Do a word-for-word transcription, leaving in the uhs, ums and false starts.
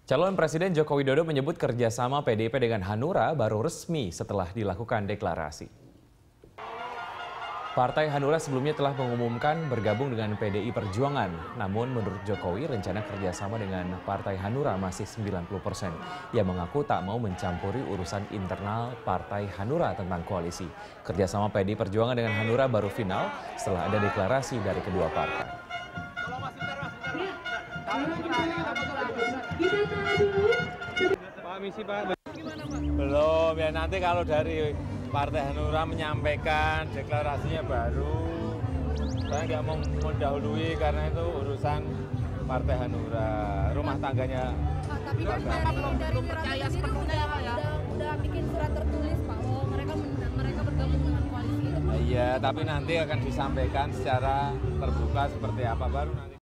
Calon Presiden Joko Widodo menyebut kerjasama P D I P dengan Hanura baru resmi setelah dilakukan deklarasi. Partai Hanura sebelumnya telah mengumumkan bergabung dengan P D I Perjuangan. Namun menurut Jokowi rencana kerjasama dengan Partai Hanura masih sembilan puluh persen. Ia mengaku tak mau mencampuri urusan internal Partai Hanura tentang koalisi. Kerjasama P D I Perjuangan dengan Hanura baru final setelah ada deklarasi dari kedua partai. Pak misi Pak. Belum ya, nanti kalau dari Partai Hanura menyampaikan deklarasinya baru. Saya nggak mau mendahului karena itu urusan Partai Hanura, rumah tangganya. Pak, tapi kan Bapak belum belum percaya sepenuhnya Pak ya. Udah, udah bikin surat tertulis Pak, oh mereka mereka bergabung dengan koalisi itu. Iya, tapi nanti akan disampaikan secara terbuka seperti apa baru nanti.